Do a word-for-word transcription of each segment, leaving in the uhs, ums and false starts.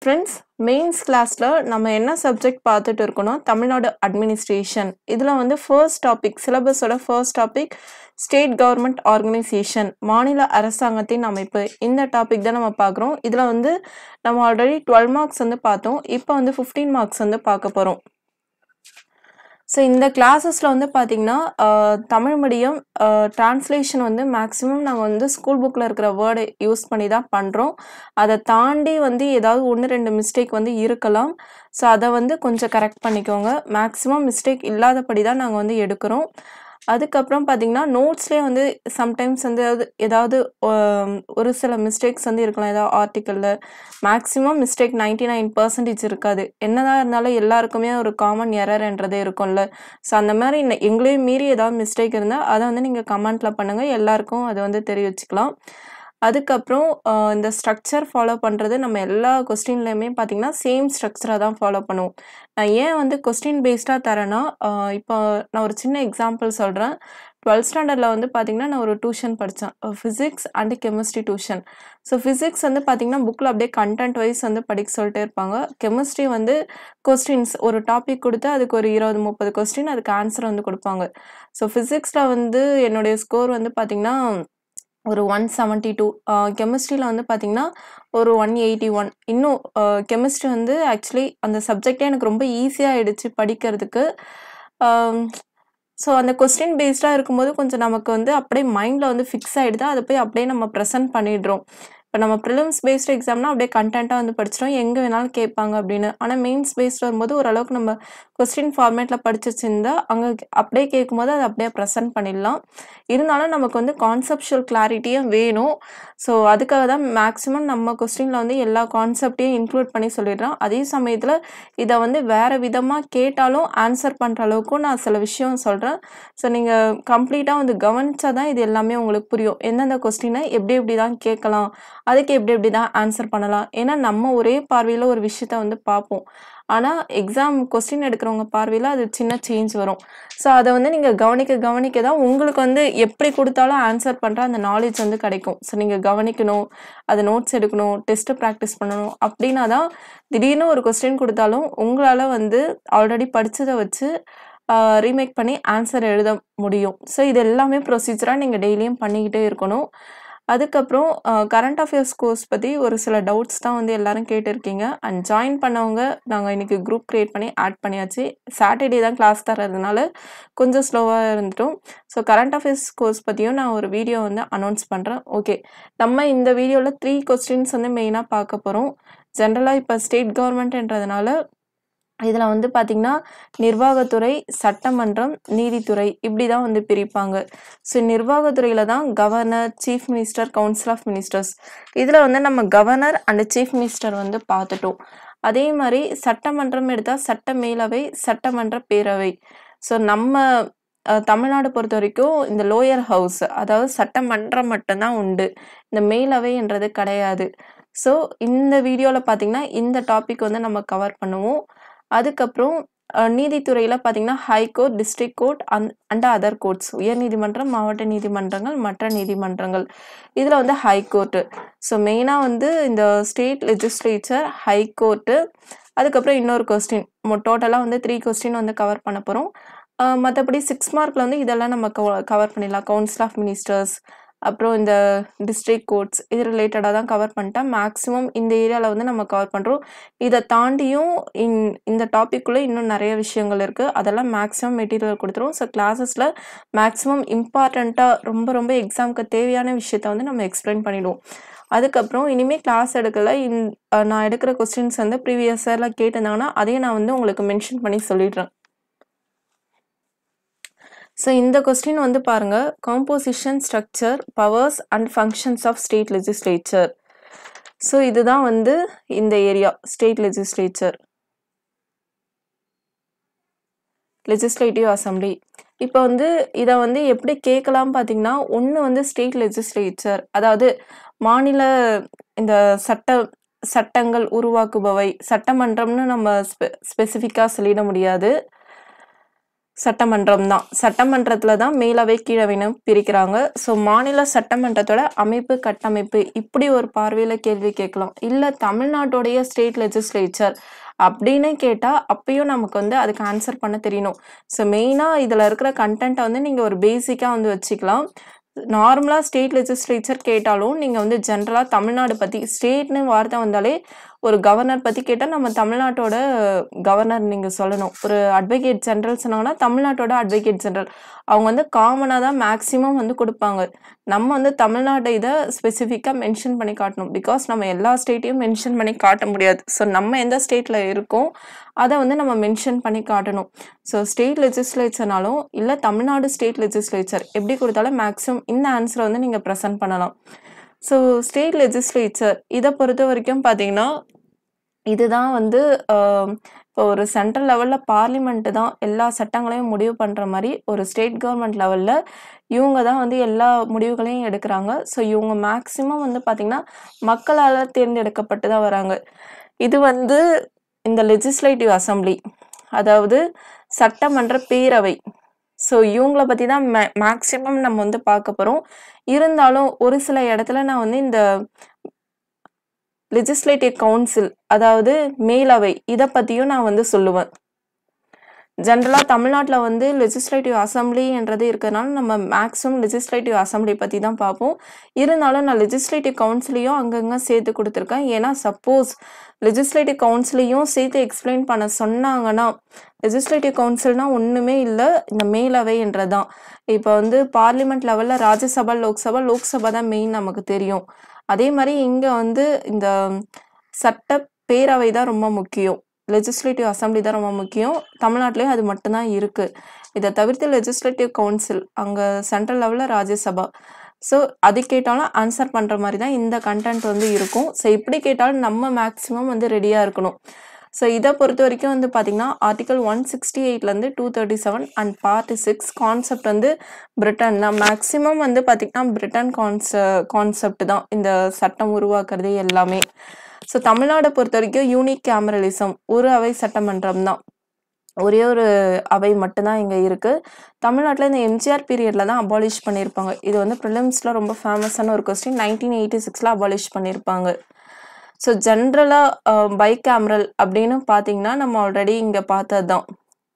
Friends, mains classல நம்ம என்ன subject பார்த்துட்டு இருக்கோம்னா தமிழ்நாடு administration. இதுல வந்து first topic syllabus ஓட first topic state government organization, மாநில அரசாங்கத்தின் அமைப்பு. இந்த டாபிக் தான் நம்ம பார்க்குறோம். இதுல வந்து நம்ம ஆல்ரெடி twelve marks வந்து பார்த்தோம். இப்போ வந்து fifteen marks வந்து பார்க்க போறோம். ஸோ இந்த கிளாஸஸில் வந்து பார்த்திங்கன்னா தமிழ் மீடியம் ட்ரான்ஸ்லேஷன் வந்து மேக்ஸிமம் நாங்கள் வந்து ஸ்கூல் புக்கில் இருக்கிற வேர்டை யூஸ் பண்ணி தான் பண்ணுறோம். அதை தாண்டி வந்து ஏதாவது ஒன்று ரெண்டு மிஸ்டேக் வந்து இருக்கலாம். ஸோ அதை வந்து கொஞ்சம் கரெக்ட் பண்ணிக்கோங்க. மேக்ஸிமம் மிஸ்டேக் இல்லாதபடி தான் நாங்கள் வந்து எடுக்கிறோம். அதுக்கப்புறம் பார்த்திங்கன்னா நோட்ஸ்லேயே வந்து சம்டைம்ஸ் வந்து ஏதாவது ஒரு சில மிஸ்டேக்ஸ் வந்து இருக்கலாம். ஏதாவது ஆர்டிக்கலில் maximum mistake ninety nine percentage இருக்காது. என்னதான் இருந்தாலும் எல்லாருக்குமே ஒரு காமன் எரர்ன்றதே இருக்கும்ல. ஸோ அந்த மாதிரி எங்களையும் மீறி ஏதாவது மிஸ்டேக் இருந்தால் அதை வந்து நீங்கள் கமெண்ட்டில் பண்ணுங்கள். எல்லாருக்கும் அதை வந்து தெரிவிச்சுக்கலாம். அதுக்கப்புறம் இந்த ஸ்ட்ரக்சர் ஃபாலோ பண்ணுறது நம்ம எல்லா கொஸ்டின்லையுமே பார்த்திங்கன்னா சேம் ஸ்ட்ரக்சராக தான் ஃபாலோ பண்ணுவோம். நான் ஏன் வந்து கொஸ்டின் பேஸ்டாக தரேன்னா, இப்போ நான் ஒரு சின்ன எக்ஸாம்பிள் சொல்கிறேன். டுவெல்த் ஸ்டாண்டர்டில் வந்து பார்த்திங்கன்னா நான் ஒரு டியூஷன் படித்தேன், physics and chemistry tuition. So physics வந்து பார்த்திங்கன்னா புக்கில் அப்படியே கண்டென்ட் வைஸ் வந்து படிக்க சொல்லிட்டே இருப்பாங்க. கெமிஸ்ட்ரி வந்து கொஸ்டின்ஸ் ஒரு டாபிக் கொடுத்து அதுக்கு ஒரு இருபது முப்பது கொஸ்டின் அதுக்கு ஆன்சர் வந்து கொடுப்பாங்க. ஸோ ஃபிசிக்ஸில் வந்து என்னுடைய ஸ்கோர் வந்து பார்த்திங்கன்னா ஒரு ஒன் செவன்ட்டி டூ, கெமிஸ்ட்ரியில் வந்து பார்த்திங்கன்னா ஒரு ஒன் எயிட்டி ஒன். இன்னும் கெமிஸ்ட்ரி வந்து ஆக்சுவலி அந்த சப்ஜெக்டே எனக்கு ரொம்ப ஈஸியாக ஆகிடுச்சு படிக்கிறதுக்கு. ஸோ அந்த கொஸ்டின் பேஸ்டாக இருக்கும்போது கொஞ்சம் நமக்கு வந்து அப்படியே மைண்டில் வந்து ஃபிக்ஸ் ஆகிடுது. அதை போய் அப்படியே நம்ம ப்ரெசென்ட் பண்ணிடுறோம். இப்போ நம்ம ப்ரிலிம்ஸ் பேஸ்டு எக்ஸாம்னா அப்படியே கண்டென்ட்டாக வந்து படிச்சிட்டோம், எங்கே வேணாலும் கேட்பாங்க அப்படின்னு. ஆனால் மெயின்ஸ் பேஸ்டு வரும்போது ஓரளவுக்கு நம்ம கொஸ்டின் ஃபார்மேட்டில் படிச்சு வச்சுருந்தா அங்கே அப்படியே கேட்கும்போது அதை அப்படியே ப்ரெசென்ட் பண்ணிடலாம். இருந்தாலும் நமக்கு வந்து கான்செப்ஷுவல் கிளாரிட்டியும் வேணும். ஸோ அதுக்காக தான் மேக்ஸிமம் நம்ம கொஸ்டினில் வந்து எல்லா கான்செப்டையும் இன்க்ளூட் பண்ணி சொல்லிடுறோம். அதே சமயத்தில் இதை வந்து வேறு விதமாக கேட்டாலும் ஆன்சர் பண்ணுற அளவுக்கும் நான் சில விஷயம் சொல்கிறேன். ஸோ நீங்கள் கம்ப்ளீட்டாக வந்து கவனிச்சா தான் இது எல்லாமே உங்களுக்கு புரியும். எந்தெந்த கொஸ்டினை எப்படி எப்படி தான் கேட்கலாம், அதுக்கு எப்படி எப்படி தான் ஆன்சர் பண்ணலாம். ஏன்னா நம்ம ஒரே பார்வையில் ஒரு விஷயத்த வந்து பார்ப்போம். ஆனால் எக்ஸாம் கொஸ்டின் எடுக்கிறவங்க பார்வையில் அது சின்ன சேஞ்ச் வரும். ஸோ அதை வந்து நீங்கள் கவனிக்க கவனிக்க தான் உங்களுக்கு வந்து எப்படி கொடுத்தாலும் ஆன்சர் பண்ணுற அந்த நாலேஜ் வந்து கிடைக்கும். ஸோ நீங்கள் கவனிக்கணும், அதை நோட்ஸ் எடுக்கணும், டெஸ்ட்டு ப்ராக்டிஸ் பண்ணணும். அப்படின்னா தான் திடீர்னு ஒரு கொஸ்டின் கொடுத்தாலும் உங்களால் வந்து ஆல்ரெடி படித்ததை வச்சு ரீமேக் பண்ணி ஆன்சர் எழுத முடியும். ஸோ இது எல்லாமே ப்ரொசீஜராக நீங்கள் டெய்லியும் பண்ணிக்கிட்டே இருக்கணும். அதுக்கப்புறம் கரண்ட் அஃபேர்ஸ் கோர்ஸ் பற்றி ஒரு சில டவுட்ஸ் தான் வந்து எல்லாரும் கேட்டிருக்கீங்க. அண்ட் ஜாயின் பண்ணவங்க நாங்கள் இன்றைக்கி குரூப் க்ரியேட் பண்ணி ஆட் பண்ணியாச்சு. சாட்டர்டே தான் கிளாஸ் தரதுனால கொஞ்சம் ஸ்லோவாக இருந்துட்டோம். ஸோ கரண்ட் அஃபேர்ஸ் கோர்ஸ் பற்றியும் நான் ஒரு வீடியோ வந்து அனௌன்ஸ் பண்ணுறேன். ஓகே, நம்ம இந்த வீடியோவில் த்ரீ கொஸ்டின்ஸ் வந்து மெயினாக பார்க்க போகிறோம். ஜென்ரலாக இப்போ ஸ்டேட் கவர்மெண்ட்ன்றதுனால இதில் வந்து பார்த்திங்கன்னா நிர்வாகத்துறை, சட்டமன்றம், நீதித்துறை இப்படி தான் வந்து பிரிப்பாங்க. ஸோ நிர்வாகத்துறையில் தான் governor, chief minister, council of ministers. இதில் வந்து நம்ம கவர்னர் அண்ட் சீஃப் மினிஸ்டர் வந்து பார்த்துட்டோம். அதே மாதிரி சட்டமன்றம் எடுத்தால் சட்ட மேலவை, சட்டமன்ற பேரவை. ஸோ நம்ம தமிழ்நாடு பொறுத்த வரைக்கும் இந்த லோயர் ஹவுஸ், அதாவது சட்டமன்றம் மட்டும்தான் உண்டு, இந்த மேலவைன்றது கிடையாது. ஸோ இந்த வீடியோவில் பார்த்திங்கன்னா இந்த டாபிக் வந்து நம்ம கவர் பண்ணுவோம். அதுக்கப்புறம் நீதித்துறையில் பார்த்திங்கன்னா high court, district court and and other courts, உயர்நீதிமன்றம், மாவட்ட நீதிமன்றங்கள், மற்ற நீதிமன்றங்கள். இதில் வந்து ஹைகோர்ட்டு. ஸோ மெயினாக வந்து இந்த ஸ்டேட் லெஜிஸ்லேச்சர், ஹைகோர்ட்டு, அதுக்கப்புறம் இன்னொரு கொஸ்டின், டோட்டலாக வந்து த்ரீ கொஸ்டின் வந்து கவர் பண்ண போகிறோம். மற்றபடி சிக்ஸ் மார்க்கில் வந்து இதெல்லாம் நம்ம கவர் பண்ணிடலாம். கவுன்சில் ஆஃப் மினிஸ்டர்ஸ், அப்புறம் இந்த டிஸ்ட்ரிக்ட் கோர்ட்ஸ், இது ரிலேட்டடாக தான் கவர் பண்ணிட்டேன். மேக்ஸிமம் இந்த ஏரியாவில் வந்து நம்ம கவர் பண்ணுறோம். இதை தாண்டியும் இன் இந்த டாப்பிக்குள்ளே இன்னும் நிறைய விஷயங்கள் இருக்குது. அதெல்லாம் மேக்ஸிமம் மெட்டீரியல் கொடுத்துரும். ஸோ கிளாஸஸில் மேக்ஸிமம் இம்பார்ட்டண்ட்டாக ரொம்ப ரொம்ப எக்ஸாமுக்கு தேவையான விஷயத்த வந்து நம்ம எக்ஸ்பிளைன் பண்ணிவிடுவோம். அதுக்கப்புறம் இனிமேல் கிளாஸ் எடுக்கல, இன் நான் எடுக்கிற கொஸ்டின்ஸ் வந்து ப்ரீவியஸ் இயரில் கேட்டிருந்தாங்கன்னா அதையும் நான் வந்து உங்களுக்கு மென்ஷன் பண்ணி சொல்லிடுறேன். ஸோ இந்த கொஸ்டின் வந்து பாருங்கள், composition, structure, powers and functions of state legislature. So இதுதான் வந்து இந்த area state legislature, legislative assembly. இப்போ வந்து இதை வந்து எப்படி கேட்கலாம் பார்த்தீங்கன்னா, ஒன்று வந்து ஸ்டேட் லெஜிஸ்லேச்சர், அதாவது மாநில இந்த சட்ட சட்டங்கள் உருவாக்குபவை, சட்டமன்றம்னு நம்ம ஸ்பெ ஸ்பெசிஃபிக்காக சொல்லிட முடியாது. சட்டமன்றம் தான். சட்டமன்றத்துல தான் மேலவை, கீழவைன்னு பிரிக்கிறாங்க. ஸோ மாநில சட்டமன்றத்தோட அமைப்பு, கட்டமைப்பு இப்படி ஒரு பார்வையில கேள்வி கேட்கலாம். இல்ல தமிழ்நாட்டுடைய ஸ்டேட் லெஜிஸ்லேச்சர் அப்படின்னு கேட்டா, அப்பயும் நமக்கு வந்து அதுக்கு ஆன்சர் பண்ண தெரியணும். ஸோ மெயினா இதுல இருக்கிற கன்டென்ட்ட வந்து நீங்க ஒரு பேசிக்கா வந்து வச்சுக்கலாம். நார்மலா ஸ்டேட் லெஜிஸ்லேச்சர் கேட்டாலும் நீங்க வந்து ஜென்ரலா தமிழ்நாடு பத்தி ஸ்டேட்னு வார்த்தை வந்தாலே ஒரு கவர்னர் பத்தி கேட்டா நம்ம தமிழ்நாட்டோட கவர்னர் நீங்க சொல்லணும். ஒரு அட்வொகேட் ஜெனரல் சொன்னாங்கன்னா தமிழ்நாட்டோட அட்வொகேட் ஜெனரல். அவங்க வந்து காமனா தான் மேக்ஸிமம் வந்து குடுப்பாங்க. நம்ம வந்து தமிழ்நாட்ட இத ஸ்பெசிஃபிக்கா மென்ஷன் பண்ணி காட்டணும். பிகாஸ் நம்ம எல்லா ஸ்டேட்டையும் மென்ஷன் பண்ணி காட்ட முடியாது. ஸோ நம்ம எந்த ஸ்டேட்ல இருக்கோம், அத வந்து நம்ம மென்ஷன் பண்ணி காட்டணும். ஸோ ஸ்டேட் லெஜிஸ்லேச்சர்னாலும் இல்ல தமிழ்நாடு ஸ்டேட் லெஜிஸ்லேச்சர் எப்படி குடுத்தாலும் மேக்ஸிமம் இந்த ஆன்ஸர வந்து நீங்க பிரசன்ட் பண்ணலாம். ஸோ ஸ்டேட் லெஜிஸ்லேச்சர் இத பொறுத்தவரைக்கும் பார்த்தீங்கன்னா, இதுதான் வந்து அ இப்போ ஒரு சென்ட்ரல் லெவல்ல பார்லிமெண்ட் தான் எல்லா சட்டங்களையும் முடிவு பண்ற மாரி, ஒரு ஸ்டேட் கவர்மெண்ட் லெவல்ல இவங்க தான் வந்து எல்லா முடிவுகளையும் எடுக்குறாங்க. ஸோ இவங்க மேக்ஸிமம் வந்து பார்த்தீங்கன்னா, மக்களால தேர்ந்தெடுக்கப்பட்டு தான் வராங்க. இது வந்து இந்த லெஜிஸ்லேட்டிவ் அசெம்பிளி அதாவது சட்டமன்ற பேரவை. ஸோ இவங்கள பத்தி தான் மே மேக்ஸிமம் நம்ம வந்து பார்க்க போறோம். இருந்தாலும் ஒரு சில இடத்துல நான் வந்து இந்த லெஜிஸ்லேட்டிவ் கவுன்சில் அதாவது மேலவை இத பத்தியும் நான் வந்து சொல்லுவேன். ஜெனரலா தமிழ்நாட்டுல வந்து லெஜிஸ்லேட்டிவ் அசெம்பிளின்றது இருக்கறனால நம்ம மேக்ஸிமம் லெஜிஸ்லேட்டிவ் அசெம்பிளி பத்தி தான் பார்ப்போம். இருந்தாலும் நான் லெஜிஸ்லேட்டிவ் கவுன்சிலையும் அங்கங்க சேர்த்து குடுத்துருக்கேன். ஏன்னா சப்போஸ் லெஜிஸ்லேட்டிவ் கவுன்சிலையும் சேர்த்து எக்ஸ்பிளைன் பண்ண சொன்னாங்கன்னா, லெஜிஸ்லேட்டிவ் கவுன்சில்னா ஒண்ணுமே இல்ல. இந்த மேலவைன்றது தான். இப்ப வந்து பார்லிமெண்ட் லெவல்ல ராஜ்யசபா, லோக்சபா, லோக்சபா தான் மெயின் நமக்கு தெரியும். அதே மாரி இங்க வந்து இந்த சட்ட பேரவை தான் ரொம்ப முக்கியம். லெஜிஸ்லேட்டிவ் அசெம்பிளி தான் ரொம்ப முக்கியம். தமிழ்நாட்டிலயும் அது மட்டும் தான் இருக்கு. இத தவிர்த்து லெஜிஸ்லேட்டிவ் கவுன்சில் அங்க சென்ட்ரல் லெவல்ல ராஜ்யசபா. ஸோ அது கேட்டாலும் ஆன்சர் பண்ற மாரி தான் இந்த கன்டென்ட் வந்து இருக்கும். ஸோ இப்படி கேட்டாலும் நம்ம மேக்ஸிமம் வந்து ரெடியா இருக்கணும். ஸோ இத பொறுத்தவரைக்கும் வந்து பார்த்தீங்கன்னா, ஆர்டிகிள் ஒன் சிக்ஸ்டி எயிட்லேருந்து two thirty seven and part six concept வந்து பிரிட்டன் தான். மேக்ஸிமம் வந்து பார்த்தீங்கன்னா, பிரிட்டன் கான்ச கான்செப்ட் தான் இந்த சட்டம் உருவாக்குறது எல்லாமே. ஸோ தமிழ்நாட பொறுத்தவரைக்கும் யூனிக் கேமரலிசம் ஒரு அவை சட்டமன்றம் தான். ஒரே ஒரு அவை மட்டும் தான் இங்க இருக்கு. தமிழ்நாட்டுல இந்த எம்ஜிஆர் பீரியட்ல தான் அபாலிஷ் பண்ணியிருப்பாங்க. இது வந்து பிரிலிம்ஸ்ல ரொம்ப ஃபேமஸான ஒரு கொஸ்டின். நைன்டீன் எயிட்டி சிக்ஸ்ல அபாலிஷ் பண்ணியிருப்பாங்க. ஸோ ஜென்ரலா அ பைகேமரல் அப்படின்னு பார்த்தீங்கன்னா, நம்ம ஆல்ரெடி இங்க பார்த்தது தான்.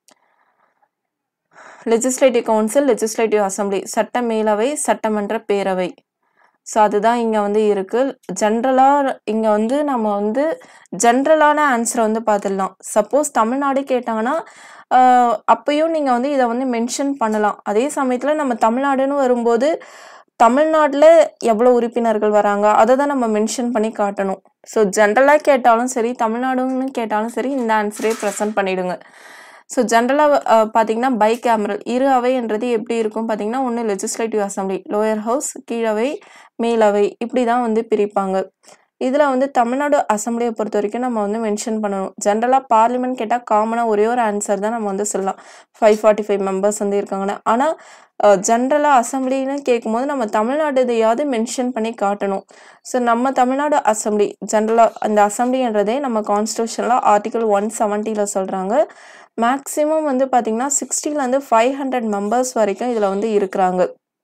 லெஜிஸ்லேட்டிவ் கவுன்சில், லெஜிஸ்லேட்டிவ் அசெம்பிளி, சட்ட மேலவை, சட்டமன்ற பேரவை. ஸோ அதுதான் இங்க வந்து இருக்கு. ஜென்ரலா இங்க வந்து நம்ம வந்து ஜென்ரலான ஆன்சர வந்து பார்த்துடலாம். சப்போஸ் தமிழ்நாடு கேட்டாங்கன்னா, அ அப்பயும் நீங்க வந்து இத வந்து மென்ஷன் பண்ணலாம். அதே சமயத்துல நம்ம தமிழ்நாடுன்னு வரும்போது, தமிழ்நாட்டுல எவ்வளோ உறுப்பினர்கள் வராங்க, அத தான் நம்ம மென்ஷன் பண்ணி காட்டணும். ஸோ ஜென்ரலா கேட்டாலும் சரி, தமிழ்நாடுன்னு கேட்டாலும் சரி, இந்த ஆன்சரே பிரசன்ட் பண்ணிடுங்க. ஸோ ஜென்ரலா அ பார்த்தீங்கன்னா, பைகேமரல் இரு அவைன்றது எப்படி இருக்கும் பார்த்தீங்கன்னா, ஒண்ணு லெஜிஸ்லேட்டிவ் அசெம்பிளி, லோயர் ஹவுஸ், கீழவை, மேலவை இப்படி தான் வந்து பிரிப்பாங்க. இதுல வந்து தமிழ்நாடு அசெம்பிளிய பொறுத்தவரைக்கும் நம்ம வந்து மென்ஷன் பண்ணணும். ஜென்ரலா பார்லிமென்ட் கேட்டா காமனா ஒரே ஒரு ஆன்சர் தான் நம்ம வந்து சொல்லலாம். ஐநூற்று நாற்பத்தி ஐந்து மெம்பர்ஸ் வந்து இருக்காங்கன்னு. ஆனா அ ஜென்ரலா அசெம்பிளின்னு கேட்கும்போது நம்ம தமிழ்நாடுதையாவது மென்ஷன் பண்ணி காட்டணும். ஸோ நம்ம தமிழ்நாடு அசெம்பிளி ஜென்ரலா அந்த அசெம்பிளின்றதே நம்ம கான்ஸ்டிடியூஷன்ல ஆர்டிகிள் ஒன் செவன்ட்டில சொல்றாங்க. மேக்ஸிமம் வந்து பார்த்தீங்கன்னா, சிக்ஸ்டிலேருந்து ஃபைவ் ஹண்ட்ரட் மெம்பர்ஸ் வரைக்கும் இதுல வந்து இருக்கிறாங்க.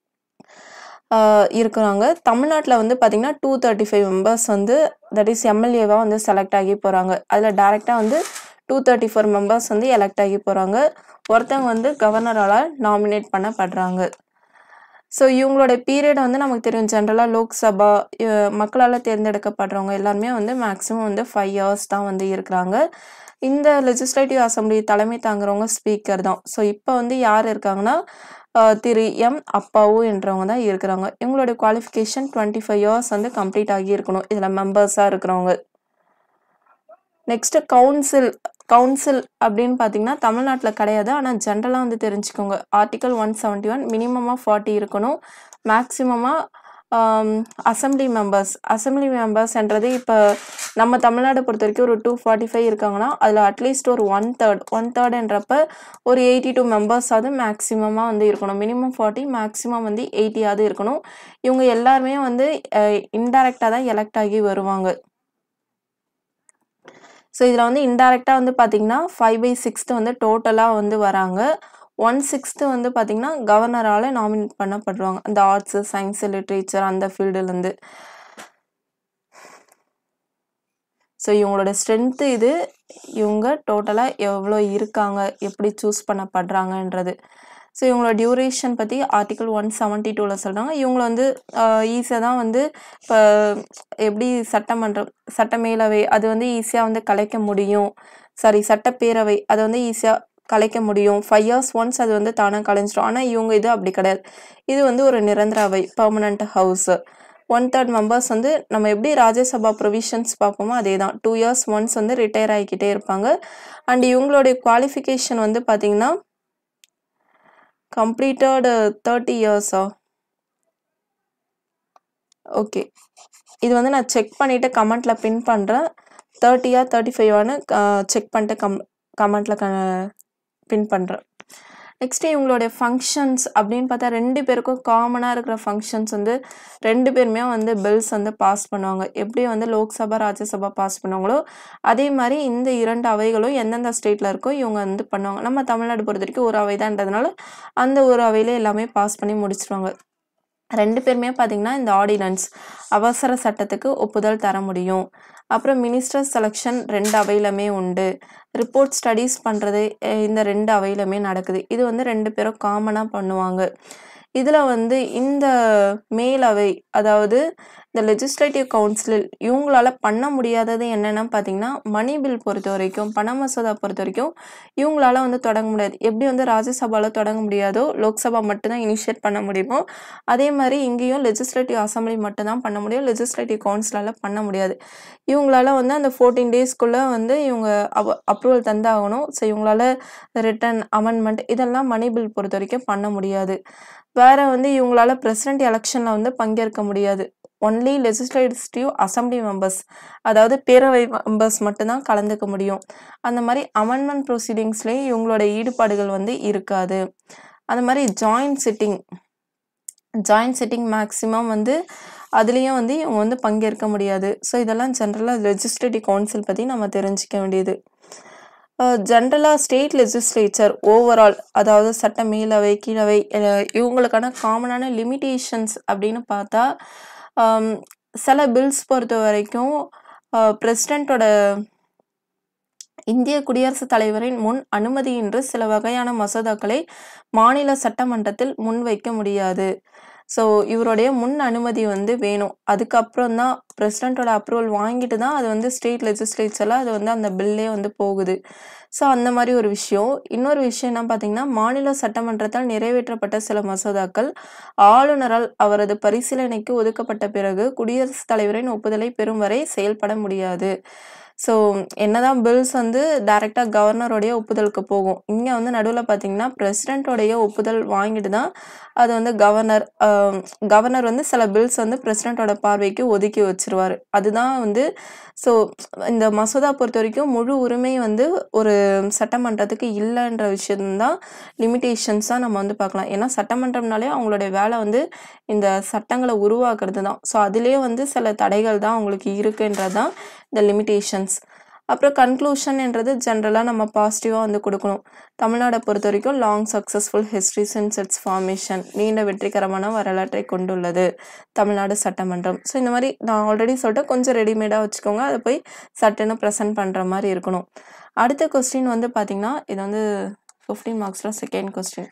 ஆ இருக்கிறாங்க. தமிழ்நாட்டுல வந்து பார்த்தீங்கன்னா, டூ தேர்ட்டி ஃபைவ் மெம்பர்ஸ் வந்து தட் இஸ் எம்எல்ஏவா வந்து செலக்ட் ஆகி போறாங்க. அதுல டைரக்ட்டா வந்து டூ தேர்ட்டி ஃபோர் மெம்பர்ஸ் வந்து எலெக்ட் ஆகி போறாங்க. ஒருத்தவங்க வந்து கவர்னரால நாமினேட் பண்ணப்படுறாங்க. ஸோ இவங்களோட பீரியட் வந்து நமக்கு தெரியும். ஜென்ரலா லோக்சபா அ மக்களால தேர்ந்தெடுக்கப்படுறவங்க எல்லாருமே வந்து மேக்ஸிமம் வந்து ஃபைவ் இயர்ஸ் தான் வந்து இருக்கிறாங்க. இந்த லெஜிஸ்லேட்டிவ் அசெம்பிளி தலைமை தாங்குறவங்க ஸ்பீக்கர் தான். ஸோ இப்ப வந்து யார் இருக்காங்கன்னா, அ திரு எம். அப்பாவு என்றவங்க தான் இருக்கிறாங்க. இவங்களோட குவாலிஃபிகேஷன் இருபத்தி ஐந்து இயர்ஸ் வந்து கம்ப்ளீட் ஆகி இருக்கணும். இதுல மெம்பர்ஸா இருக்கிறவங்க. நெக்ஸ்ட் கவுன்சில் கவுன்சில் அப்படின்னு பார்த்தீங்கன்னா, தமிழ்நாட்டுல கிடையாது. ஆனா ஜென்ரலா வந்து தெரிஞ்சுக்கோங்க. ஆர்டிகிள் ஒன் செவன்ட்டி ஒன் மினிமமா ஃபார்ட்டி இருக்கணும். மேக்ஸிமமா ஆம் அசெம்பிளி மெம்பர்ஸ் அசெம்பிளி மெம்பர்ஸ்ன்றது இப்ப நம்ம தமிழ்நாட பொறுத்தவரைக்கும் ஒரு டூ ஃபார்ட்டி ஃபைவ் இருக்காங்கன்னா, அதுல அட்லீஸ்ட் ஒரு ஒன் தேர்ட் ஒன் தேர்ட்ன்றப்ப ஒரு எயிட்டி டூ மெம்பர்ஸாவது மேக்ஸிமமா வந்து இருக்கணும். மினிமம் ஃபார்ட்டி மேக்ஸிமம் வந்து எயிட்டியாவது இருக்கணும். இவங்க எல்லாருமே வந்து அ இன்டைரக்ட்டா தான் எலெக்ட் ஆகி வருவாங்க. ஸோ இதுல வந்து இன்டைரக்ட்டா வந்து பார்த்தீங்கன்னா, ஃபைவ் பை சிக்ஸ்த் வந்து டோட்டலா வந்து வராங்க. ஒன் சிக்ஸ்த் வந்து பார்த்தீங்கன்னா கவர்னரால் நாமினேட் பண்ணப்படுவாங்க அந்த ஆர்ட்ஸு சயின்ஸு லிட்ரேச்சர் அந்த ஃபீல்டுலேருந்து. ஸோ இவங்களோட ஸ்ட்ரென்த்து இது, இவங்க டோட்டலாக எவ்வளோ இருக்காங்க, எப்படி சூஸ் பண்ணப்படுறாங்கன்றது. ஸோ இவங்களோட டியூரேஷன் பற்றி ஆர்டிகல் ஒன் செவன்ட்டி டூவில் சொல்கிறாங்க. இவங்கள வந்து ஈஸியாக தான் வந்து இப்போ எப்படி சட்டமன்றம் சட்ட மேலவை அது வந்து ஈஸியாக வந்து கலைக்க முடியும், சாரி சட்டப்பேரவை அதை வந்து ஈஸியாக கலைக்க முடியும், ஃபைவ் இயர்ஸ் ஒன்ஸ் அது வந்து தானாக கலைஞ்சிடும். ஆனால் இவங்க இது அப்படி கிடையாது, இது வந்து ஒரு நிரந்தர அவை permanent house. One third members வந்து நம்ம எப்படி ராஜ்யசபா ப்ரொவிஷன்ஸ் பார்ப்போமோ அதே தான், டூ இயர்ஸ் ஒன்ஸ் வந்து ரிட்டையர் ஆகிக்கிட்டே இருப்பாங்க. அண்ட் இவங்களுடைய குவாலிஃபிகேஷன் வந்து பார்த்தீங்கன்னா கம்ப்ளீட்டட் தேர்ட்டி இயர்ஸா ஓகே, இது வந்து நான் செக் பண்ணிவிட்டு கமெண்ட்டில் பின் பண்ணுறேன். தேர்ட்டியா தேர்ட்டி ஃபைவானு செக் பண்ணிட்டு கம் கமெண்ட்டில் க பின் பண்ணுறேன். நெக்ஸ்ட்டு இவங்களுடைய ஃபங்க்ஷன்ஸ் அப்படின்னு பார்த்தா ரெண்டு பேருக்கும் காமனாக இருக்கிற ஃபங்க்ஷன்ஸ் வந்து ரெண்டு பேருமே வந்து பில்ஸ் வந்து பாஸ் பண்ணுவாங்க. எப்படி வந்து லோக்சபா ராஜ்யசபா பாஸ் பண்ணுவாங்களோ அதே மாதிரி இந்த இரண்டு அவைகளும் எந்தெந்த ஸ்டேட்டில் இருக்கோ இவங்க வந்து பண்ணுவாங்க. நம்ம தமிழ்நாடு பொறுத்த வரைக்கும் ஒரு அவை தான்றதுனால அந்த ஒரு அவையிலே எல்லாமே பாஸ் பண்ணி முடிச்சிருவாங்க. ரெண்டு பேருமே பார்த்தீங்கன்னா இந்த ஆர்டினன்ஸ் அவசர சட்டத்துக்கு ஒப்புதல் தர முடியும். அப்புறம் மினிஸ்டர் செலெக்ஷன் ரெண்டு அவையிலுமே உண்டு. ரிப்போர்ட் ஸ்டடீஸ் பண்ணுறது இந்த ரெண்டு அவையிலுமே நடக்குது. இது வந்து ரெண்டு பேரும் காமனாக பண்ணுவாங்க. இதில் வந்து இந்த மேலவை அதாவது இந்த லெஜிஸ்லேட்டிவ் கவுன்சில் இவங்களால பண்ண முடியாதது என்னென்னா பார்த்தீங்கன்னா மணி பில் பொறுத்த வரைக்கும் பண மசோதா பொறுத்த வரைக்கும் இவங்களால வந்து தொடங்க முடியாது. எப்படி வந்து ராஜ்யசபாவில் தொடங்க முடியாதோ லோக்சபா மட்டும்தான் இனிஷியேட் பண்ண முடியுமோ அதே மாதிரி இங்கேயும் லெஜிஸ்லேட்டிவ் அசம்பிளி மட்டும்தான் பண்ண முடியும், லெஜிஸ்லேட்டிவ் கவுன்சிலால் பண்ண முடியாது. இவங்களால வந்து அந்த ஃபோர்டீன் டேஸ்க்குள்ளே வந்து இவங்க அவ அப்ரூவல் தந்தாகணும். ஸோ இவங்களால ரிட்டன் அமெண்ட்மெண்ட் இதெல்லாம் மணி பில் பொறுத்த வரைக்கும் பண்ண முடியாது. வேற வந்து இவங்களால பிரசிடென்ட் எலெக்ஷனில் வந்து பங்கேற்க முடியாது. ஒன்லி லெஜிஸ்லேட்டிவ் அசம்பிளி மெம்பர்ஸ் அதாவது பேரவை மெம்பர்ஸ் மட்டும்தான் கலந்துக்க முடியும். அந்த மாதிரி அமெண்ட்மெண்ட் ப்ரொசீடிங்ஸ்லேயும் இவங்களோட ஈடுபாடுகள் வந்து இருக்காது. அந்த மாதிரி joint sitting joint sitting maximum வந்து அதுலேயும் வந்து இவங்க வந்து பங்கேற்க முடியாது. ஸோ இதெல்லாம் ஜென்ரலாக லெஜிஸ்லேட்டிவ் கவுன்சில் பற்றி நம்ம தெரிஞ்சிக்க வேண்டியது. ஜென்ரலாக ஸ்டேட் லெஜிஸ்லேச்சர் ஓவரால் அதாவது சட்ட மேலவை கீழவை இவங்களுக்கான காமனான லிமிட்டேஷன்ஸ் அப்படின்னு பார்த்தா சில பில்ஸ் பொறுத்த வரைக்கும் பிரசிடென்ட்டோட இந்திய குடியரசுத் தலைவரின் முன் அனுமதியின்றி சில வகையான மசோதாக்களை மாநில சட்டமன்றத்தில் முன்வைக்க முடியாது. ஸோ இவருடைய முன் அனுமதி வந்து வேணும். அதுக்கப்புறம் தான் பிரசிடென்ட்டோட அப்ரூவல் வாங்கிட்டு தான் அது வந்து ஸ்டேட் லெஜிஸ்லேச்சரில் அது வந்து அந்த பில்லே வந்து போகுது. ஸோ அந்த மாதிரி ஒரு விஷயம். இன்னொரு விஷயம் என்ன பார்த்தீங்கன்னா மாநில சட்டமன்றத்தால் நிறைவேற்றப்பட்ட சில மசோதாக்கள் ஆளுநரால் அவரது பரிசீலனைக்கு ஒதுக்கப்பட்ட பிறகு குடியரசுத் தலைவரின் ஒப்புதலை பெறும் வரை செயல்பட முடியாது. ஸோ என்னதான் பில்ஸ் வந்து டைரெக்டாக கவர்னருடைய ஒப்புதலுக்கு போகும், இங்கே வந்து நடுவில் பார்த்தீங்கன்னா பிரசிடென்ட்டோடைய ஒப்புதல் வாங்கிட்டு தான் அது வந்து கவர்னர் கவர்னர் வந்து சில பில்ஸ் வந்து பிரசிடென்ட்டோட பார்வைக்கு ஒதுக்கி வச்சிருவார். அதுதான் வந்து ஸோ இந்த மசோதா பொறுத்த வரைக்கும் முழு உரிமை வந்து ஒரு சட்டமன்றத்துக்கு இல்லைன்ற விஷயம்தான் லிமிட்டேஷன்ஸாக நம்ம வந்து பார்க்கலாம். ஏன்னா சட்டமன்றம்னாலே அவங்களுடைய வேலை வந்து இந்த சட்டங்களை உருவாக்குறது தான். ஸோ அதுலேயே வந்து சில தடைகள் தான் அவங்களுக்கு இருக்குன்றது தான் இந்த லிமிட்டேஷன்ஸ். அப்புறம் கன்க்ளூஷன் என்றது ஜென்ரலாக நம்ம பாசிட்டிவாக வந்து கொடுக்கணும். தமிழ்நாடை பொறுத்த வரைக்கும் long successful history since its formation நீண்ட வெற்றிகரமான வரலாற்றை கொண்டுள்ளது தமிழ்நாடு சட்டமன்றம். ஸோ இந்த மாதிரி நான் ஆல்ரெடி சொல்லிட்டு கொஞ்சம் ரெடிமேடாக வச்சுக்கோங்க, அதை போய் சட்டுன்னு ப்ரெசென்ட் பண்ணுற மாதிரி இருக்கணும். அடுத்த கொஸ்டின் வந்து பார்த்திங்கன்னா இது வந்து ஃபிஃப்டீன் மார்க்ஸில் செகண்ட் கொஸ்டின்.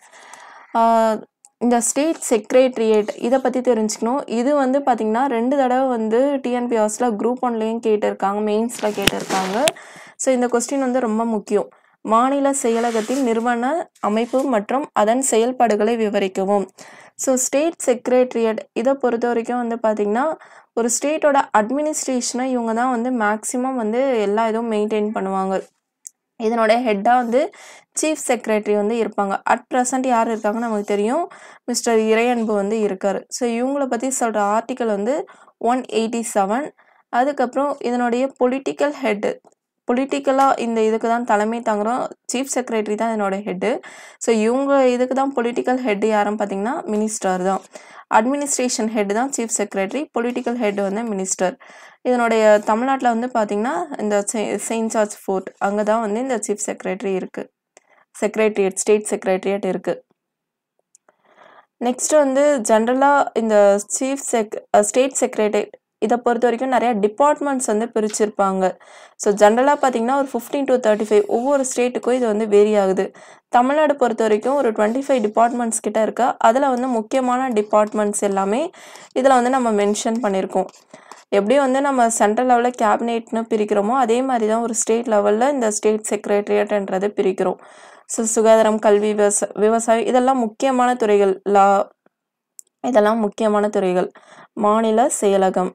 இந்த ஸ்டேட் செக்ரேட்ரியேட் இதை பற்றி தெரிஞ்சுக்கணும். இது வந்து பார்த்திங்கன்னா ரெண்டு தடவை வந்து டிஎன்பிஎஸ்சியில் குரூப் ஒன்லேயும் கேட்டிருக்காங்க, மெயின்ஸில் கேட்டிருக்காங்க. ஸோ இந்த கொஸ்டின் வந்து ரொம்ப முக்கியம். மாநில செயலகத்தின் நிறுவன அமைப்பு மற்றும் அதன் செயல்பாடுகளை விவரிக்கவும். ஸோ ஸ்டேட் செக்ரேட்ரியேட் இதை பொறுத்த வரைக்கும் வந்து பார்த்திங்கன்னா ஒரு ஸ்டேட்டோட அட்மினிஸ்ட்ரேஷனை இவங்க தான் வந்து மேக்ஸிமம் வந்து எல்லா இதுவும் மெயின்டைன் பண்ணுவாங்க. இதனுடைய ஹெட்டாக வந்து சீஃப் செக்ரட்டரி வந்து இருப்பாங்க. அட் ப்ரெசன்ட் யார் இருக்காங்கன்னு நமக்கு தெரியும், மிஸ்டர் இறையன்பு வந்து இருக்கார். ஸோ இவங்கள பற்றி சொல்கிற ஆர்டிக்கல் வந்து ஒன் எயிட்டி செவன். அதுக்கப்புறம் இதனுடைய பொலிட்டிக்கல் ஹெட்டு பொலிட்டிக்கலாக இந்த இதுக்கு தான் தலைமை தாங்குகிறோம், சீஃப் செக்ரட்டரி தான் இதனோட ஹெட்டு. ஸோ இவங்க இதுக்கு தான் பொலிட்டிக்கல் ஹெட்டு யாருன்னு பார்த்தீங்கன்னா மினிஸ்டர் தான். அட்மினிஸ்ட்ரேஷன் ஹெட் தான் சீஃப் செக்ரட்டரி, பொலிட்டிக்கல் ஹெட் வந்து மினிஸ்டர். இதனுடைய தமிழ்நாட்டில் வந்து பார்த்திங்கன்னா இந்த செயின்ட் ஜார்ஜ் ஃபோர்ட் அங்கே தான் வந்து இந்த சீஃப் செக்ரட்டரி இருக்குது. செக்ரட்டரியேட் ஸ்டேட் செக்ரட்டரியேட் இருக்கு. நெக்ஸ்ட் வந்து ஜென்ரலா இந்த சீஃப் செக் ஸ்டேட் செக்ரட்டரியேட் இதை பொறுத்த வரைக்கும் நிறைய டிபார்ட்மெண்ட்ஸ் வந்து பிரிச்சிருப்பாங்க. ஸோ ஜென்ரலாக பார்த்தீங்கன்னா ஒரு ஃபிஃப்டீன் டு தேர்ட்டி ஃபைவ் ஒவ்வொரு ஸ்டேட்டுக்கும் இது வந்து வேரி ஆகுது. தமிழ்நாடு பொறுத்த வரைக்கும் ஒரு டுவெண்ட்டி ஃபைவ் டிபார்ட்மெண்ட்ஸ் கிட்ட இருக்கா. அதில் வந்து முக்கியமான டிபார்ட்மெண்ட்ஸ் எல்லாமே இதில் வந்து நம்ம மென்ஷன் பண்ணியிருக்கோம். எப்படி வந்து நம்ம சென்ட்ரல் லெவலில் கேபினெட்னு பிரிக்கிறோமோ அதே மாதிரி தான் ஒரு ஸ்டேட் லெவலில் இந்த ஸ்டேட் செக்ரட்டரியேட்ன்றது பிரிக்கிறோம். ஸோ சுகாதாரம், கல்வி, விவசா விவசாயம் இதெல்லாம் முக்கியமான துறைகள். லா இதெல்லாம் முக்கியமான துறைகள். மாநில செயலகம்.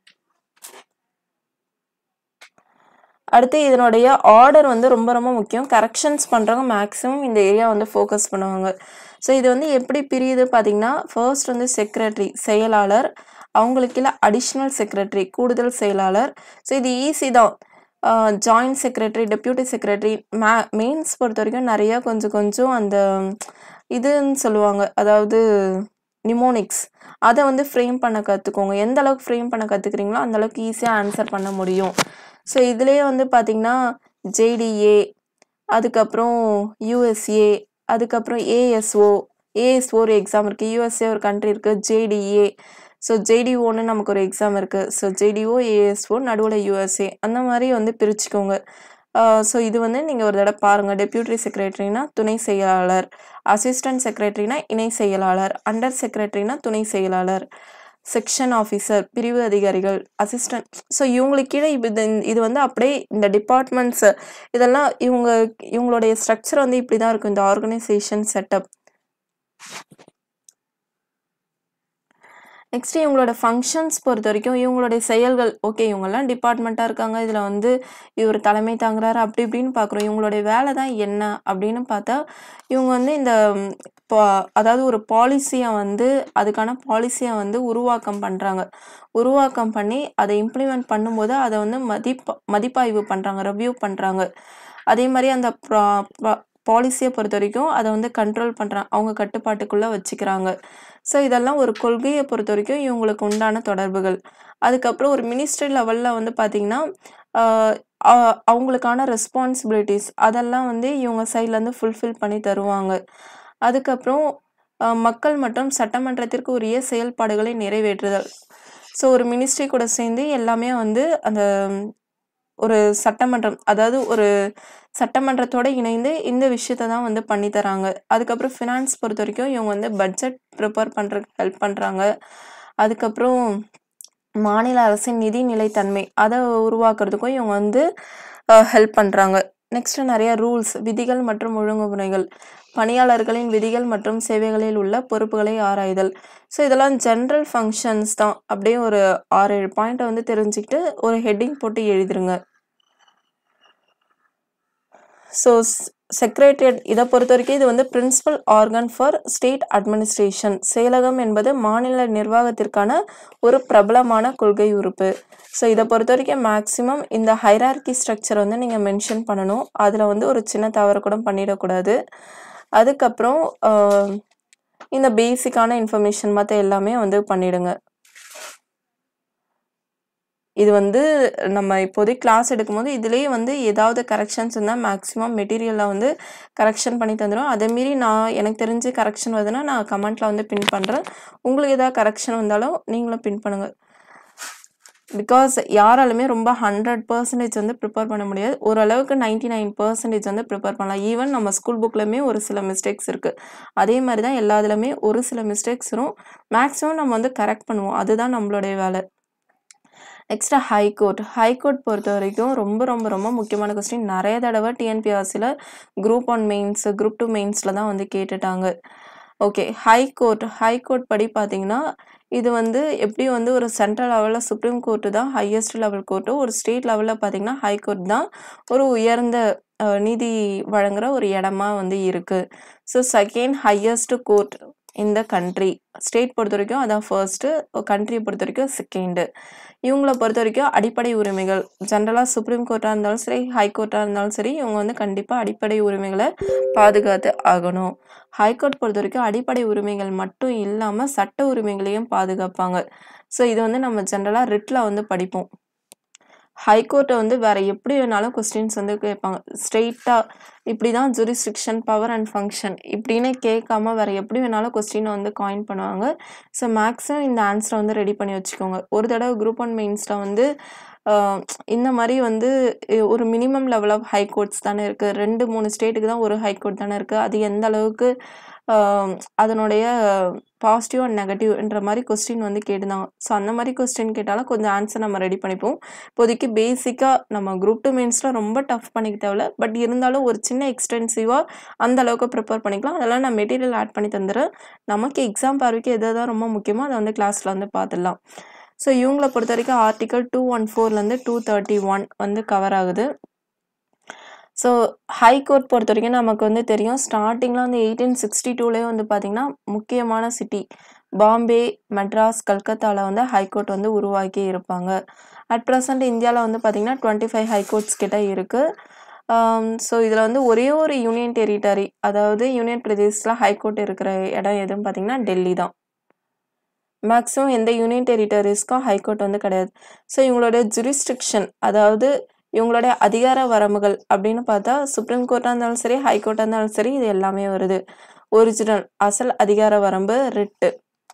அடுத்து இதனுடைய ஆர்டர் வந்து ரொம்ப ரொம்ப முக்கியம். கரெக்ஷன்ஸ் பண்ணுறவங்க மேக்ஸிமம் இந்த ஏரியா வந்து ஃபோக்கஸ் பண்ணுவாங்க. ஸோ இது வந்து எப்படி பிரியுது பார்த்தீங்கன்னா, ஃபர்ஸ்ட் வந்து செக்ரட்டரி செயலாளர், அவங்களுக்கு இல்லை அடிஷ்னல் செக்ரட்டரி கூடுதல் செயலாளர். ஸோ இது ஈஸி தான். ஜாயிண்ட் செக்ரட்டரி, டெப்யூட்டி செக்ரட்டரி, மே மெயின்ஸ் பொறுத்த வரைக்கும் நிறையா கொஞ்சம் கொஞ்சம் அந்த இதுன்னு சொல்லுவாங்க, அதாவது நிமோனிக்ஸ் அதை வந்து ஃப்ரேம் பண்ண கற்றுக்கோங்க. எந்த அளவுக்கு ஃப்ரேம் பண்ண கற்றுக்குறீங்களோ அந்தளவுக்கு ஈஸியாக ஆன்சர் பண்ண முடியும். ஸோ இதுலேயே வந்து பார்த்தீங்கன்னா ஜேடிஏ, அதுக்கப்புறம் யூஎஸ்ஏ, அதுக்கப்புறம் ஏஎஸ்ஓ ஏஎஸ்ஓ ஒரு எக்ஸாம் இருக்குது. யூஎஸ்ஏ ஒரு கண்ட்ரி இருக்குது. ஜேடிஏ, ஸோ ஜேடிஓன்னு நமக்கு ஒரு எக்ஸாம் இருக்குது. ஸோ ஜேடிஓ, ஏஎஸ்ஓ, நடுவில் யூஎஸ்ஏ அந்த மாதிரி வந்து பிரிச்சுக்கோங்க. ஸோ இது வந்து நீங்கள் ஒரு தடவை பாருங்கள். டெப்யூட்டி செக்ரட்டரினா துணை செயலாளர், அசிஸ்டன்ட் செக்ரட்டரினா இணை செயலாளர், அண்டர் செக்ரட்டரினா துணை செயலாளர், செக்ஷன் ஆஃபீஸர் பிரிவு அதிகாரிகள், அசிஸ்டன்ட். ஸோ இவங்களுக்கு கீழே இது இது வந்து அப்படியே இந்த டிபார்ட்மெண்ட்ஸ் இதெல்லாம் இவங்க இவங்களுடைய ஸ்ட்ரக்சர் வந்து இப்படி தான் இருக்கும், இந்த ஆர்கனைசேஷன் செட்டப். நெக்ஸ்ட் இவங்களோட ஃபங்க்ஷன்ஸ் பொறுத்த வரைக்கும் இவங்களுடைய செயல்கள். ஓகே, இவங்கெல்லாம் டிபார்ட்மெண்ட்டாக இருக்காங்க, இதில் வந்து இவர் தலைமை தாங்குறாரு அப்படி இப்படின்னு பார்க்குறோம். இவங்களுடைய வேலை தான் என்ன அப்படின்னு பார்த்தா, இவங்க வந்து இந்த அதாவது ஒரு பாலிசியை வந்து அதுக்கான பாலிசியை வந்து உருவாக்கம் பண்ணுறாங்க. உருவாக்கம் பண்ணி அதை இம்ப்ளிமெண்ட் பண்ணும்போது அதை வந்து மதிப்பா மதிப்பாய்வு பண்ணுறாங்க, ரிவ்யூ பண்ணுறாங்க. அதே மாதிரி அந்த பாலிசியை பொறுத்த வரைக்கும் அதை வந்து கண்ட்ரோல் பண்ணுறாங்க, அவங்க கட்டுப்பாட்டுக்குள்ளே வச்சுக்கிறாங்க. ஸோ இதெல்லாம் ஒரு கொள்கையை பொறுத்த வரைக்கும் இவங்களுக்கு உண்டான தொடர்புகள். அதுக்கப்புறம் ஒரு மினிஸ்ட்ரி லெவலில் வந்து பார்த்திங்கன்னா அவங்களுக்கான ரெஸ்பான்சிபிலிட்டிஸ் அதெல்லாம் வந்து இவங்க சைட்லேருந்து ஃபுல்ஃபில் பண்ணி தருவாங்க. அதுக்கப்புறம் மக்கள் மற்றும் சட்டமன்றத்திற்கு உரிய செயல்பாடுகளை நிறைவேற்றுதல். ஸோ ஒரு மினிஸ்ட்ரி கூட சேர்ந்து எல்லாமே வந்து அந்த ஒரு சட்டமன்றம், அதாவது ஒரு சட்டமன்றத்தோடு இணைந்து இந்த விஷயத்தை தான் வந்து பண்ணி தராங்க. அதுக்கப்புறம் ஃபினான்ஸ் பொறுத்த வரைக்கும் இவங்க வந்து பட்ஜெட் ப்ரிப்பேர் பண்ணுறதுக்கு ஹெல்ப் பண்ணுறாங்க. அதுக்கப்புறம் மாநில அரசின் நிதி நிலைத்தன்மை அதை உருவாக்குறதுக்கும் இவங்க வந்து ஹெல்ப் பண்ணுறாங்க. நெக்ஸ்ட்டு நிறைய ரூல்ஸ், விதிகள் மற்றும் ஒழுங்குமுறைகள், பணியாளர்களின் விதிகள் மற்றும் சேவைகளில் உள்ள பொறுப்புகளை ஆராய்தல். ஸோ இதெல்லாம் ஜென்ரல் ஃபங்க்ஷன்ஸ் தான். அப்படியே ஒரு ஆறு ஏழு பாயிண்ட்டை வந்து தெரிஞ்சுக்கிட்டு ஒரு ஹெட்டிங் போட்டு எழுதிருங்க. ஸோ செக்ரட்டரியேட் இதை பொறுத்த வரைக்கும் இது வந்து principal organ for state administration. செயலகம் என்பது மாநில நிர்வாகத்திற்கான ஒரு பிரபலமான கொள்கை உறுப்பு. ஸோ இதை பொறுத்த வரைக்கும் மேக்ஸிமம் இந்த ஹைரார்கி ஸ்ட்ரக்சர் வந்து நீங்கள் மென்ஷன் பண்ணணும். அதில் வந்து ஒரு சின்ன தவறு கூட பண்ணிடக்கூடாது. அதுக்கப்புறம் இந்த பேசிக்கான இன்ஃபர்மேஷன் மற்ற எல்லாமே வந்து பண்ணிடுங்க. இது வந்து நம்ம இப்போதைக்கு கிளாஸ் எடுக்கும்போது இதுலேயே வந்து ஏதாவது கரெக்ஷன்ஸ் இருந்தால் மேக்ஸிமம் மெட்டீரியலில் வந்து கரெக்ஷன் பண்ணி தந்துடும். அதேமாரி நான் எனக்கு தெரிஞ்சு கரெக்ஷன் வருதுன்னா நான் கமெண்ட்டில் வந்து பின் பண்ணுறேன். உங்களுக்கு ஏதாவது கரெக்ஷன் வந்தாலும் நீங்களும் பின் பண்ணுங்கள். பிகாஸ் யாராலுமே ரொம்ப ஹண்ட்ரட் பர்சன்டேஜ் வந்து ப்ரிப்பேர் பண்ண முடியாது. ஓரளவுக்கு நைன்டி நைன் பர்சன்டேஜ் வந்து ப்ரிப்பேர் பண்ணலாம். ஈவன் நம்ம ஸ்கூல் புக்லையுமே ஒரு சில மிஸ்டேக்ஸ் இருக்குது. அதே மாதிரி தான் எல்லாத்துலேயுமே ஒரு சில மிஸ்டேக்ஸ் வரும். மேக்ஸிமம் நம்ம வந்து கரெக்ட் பண்ணுவோம். அதுதான் நம்மளுடைய வேலை. Next high court. ஹைகோர்ட் பொறுத்த வரைக்கும் ரொம்ப ரொம்ப ரொம்ப முக்கியமான கொஸ்டின். நிறைய தடவை டிஎன்பிஎஸ்சியில் group one mains, group two மெயின்ஸில் தான் வந்து கேட்டுட்டாங்க. ஓகே, ஹைகோர்ட் ஹைகோர்ட் படி பார்த்தீங்கன்னா இது வந்து எப்படி வந்து ஒரு சென்ட்ரல் லெவலில் சுப்ரீம் கோர்ட்டு தான் ஹையஸ்ட் லெவல் கோர்ட்டு, ஒரு ஸ்டேட் லெவலில் பார்த்தீங்கன்னா ஹைகோர்ட் தான் ஒரு உயர்ந்த நீதி வழங்குகிற ஒரு இடமா வந்து இருக்குது. ஸோ செகண்ட் ஹையஸ்ட் கோர்ட் இந்த கண்ட்ரி. ஸ்டேட் பொறுத்த வரைக்கும் அதான் ஃபர்ஸ்ட்டு, கண்ட்ரியை பொறுத்த வரைக்கும் செகண்டு. இவங்களை பொறுத்த வரைக்கும் அடிப்படை உரிமைகள் ஜென்ரலாக சுப்ரீம் கோர்ட்டாக இருந்தாலும் சரி, ஹைகோர்ட்டாக இருந்தாலும் சரி, இவங்க வந்து கண்டிப்பாக அடிப்படை உரிமைகளை பாதுகாத்து ஆகணும். ஹைகோர்ட் பொறுத்த வரைக்கும் அடிப்படை உரிமைகள் மட்டும் இல்லாமல் சட்ட உரிமைகளையும் பாதுகாப்பாங்க. ஸோ இது வந்து நம்ம ஜென்ரலாக ரிட்டில் வந்து படிப்போம். ஹைகோர்ட்டை வந்து வேற எப்படி வேணாலும் கொஸ்டின்ஸ் வந்து கேட்பாங்க. ஸ்ட்ரெயிட்டா இப்படிதான் ஜூரிஸ்டிக்ஷன், பவர் அண்ட் ஃபங்க்ஷன் இப்படின்னு கேட்காம வேற எப்படி வேணாலும் கொஸ்டினை வந்து காயின் பண்ணுவாங்க. ஸோ மேக்ஸிமம் இந்த ஆன்சரை வந்து ரெடி பண்ணி வச்சுக்கோங்க. ஒரு தடவை குரூப் ஒன் மெயின்ஸில் வந்து இந்த மாதிரி வந்து ஒரு மினிமம் லெவல் ஆஃப் ஹைகோர்ட்ஸ் தானே இருக்குது. ரெண்டு மூணு ஸ்டேட்டுக்கு தான் ஒரு ஹைகோர்ட் தானே இருக்குது. அது எந்த அளவுக்கு அதனுடைய பாசிட்டிவ் அண்ட் நெகட்டிவ்ன்ற மாதிரி கொஸ்டின் வந்து கேட்டுருந்தாங்க. ஸோ அந்த மாதிரி கொஸ்டின் கேட்டாலும் கொஞ்சம் ஆன்சர் நம்ம ரெடி பண்ணிப்போம். இப்போதைக்கு பேசிக்காக நம்ம குரூப் டூ மெயின்ஸில் ரொம்ப டஃப் பண்ணிக்க தேவையில்ல. பட் இருந்தாலும் ஒரு சின்ன எக்ஸ்டென்சிவாக அந்த அளவுக்கு ப்ரிப்பேர் பண்ணிக்கலாம். அதெல்லாம் நான் மெட்டீரியல் ஆட் பண்ணி தந்துடுறேன். நமக்கு எக்ஸாம் பார்வைக்கு எது எதாவது ரொம்ப முக்கியமோ அதை வந்து கிளாஸில் வந்து பார்த்துடலாம். ஸோ இவங்களை பொறுத்த வரைக்கும் ஆர்டிகல் டூ ஒன் ஃபோர்லேருந்து டூ தேர்ட்டி ஒன் வந்து கவர் ஆகுது. ஸோ ஹைகோர்ட் பொறுத்த வரைக்கும் நமக்கு வந்து தெரியும், ஸ்டார்டிங்கில் வந்து எயிட்டீன் சிக்ஸ்டி டூலேயே வந்து பார்த்திங்கன்னா முக்கியமான சிட்டி பாம்பே, மெட்ராஸ், கல்கத்தாவில் வந்து ஹைகோர்ட் வந்து உருவாக்கி இருப்பாங்க. அட் ப்ரெசண்ட் இந்தியாவில் வந்து பார்த்திங்கன்னா டுவெண்ட்டி ஃபைவ் ஹைகோர்ட்ஸ் கிட்ட இருக்குது. ஸோ இதில் வந்து ஒரே ஒரு யூனியன் டெரிட்டரி, அதாவது யூனியன் பிரதேசத்தில் ஹைகோர்ட் இருக்கிற இடம் எதுன்னு பார்த்திங்கன்னா டெல்லி தான். மேக்ஸிமம் எந்த யூனியன் டெரிட்டரிஸ்க்கும் ஹைகோர்ட் வந்து கிடையாது. ஸோ இவங்களோட ஜூரிஸ்டிக்ஷன், அதாவது இவங்களுடைய அதிகார வரம்புகள் அப்படின்னு பார்த்தா சுப்ரீம் கோர்ட்டாக இருந்தாலும் சரி, ஹைகோர்ட்டாக இருந்தாலும் சரி, இது எல்லாமே வருது. ஒரிஜினல் அசல் அதிகார வரம்பு, ரிட்டு,